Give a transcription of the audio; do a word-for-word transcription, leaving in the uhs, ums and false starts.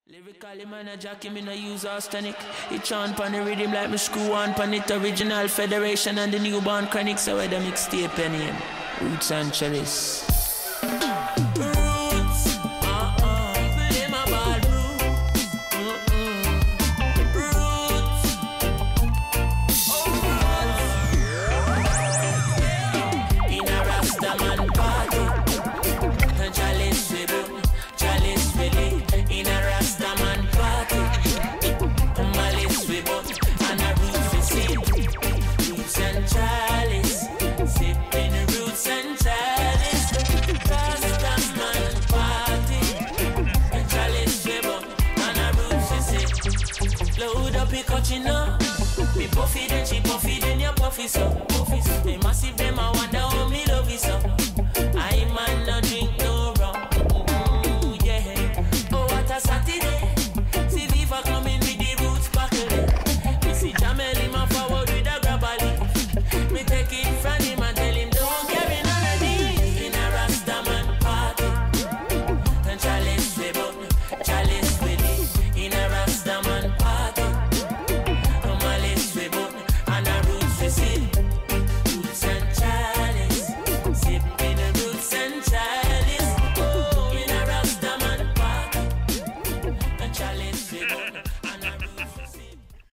Lyrically man a jockey, me no use arsenic. It chant pan the rhythm like me screw on pan it. Original Federation and the newborn chronic. So where the mixtape name Roots and Chalice. Roots, uh-uh, play my ball roots, uh-uh. Roots, oh roots. In a Rastaman party, Chalice we do, Chalice we live. In a Rastaman party, Malice we bought, and a roots we sip. Roots and Chalice, sipping roots and Chalice. Rastaman party, Chalice we bought, and a roots we sip. Load up your coaching up, me puffy then she puffy then you puffy so. Puffy so, they massive them I wonder how me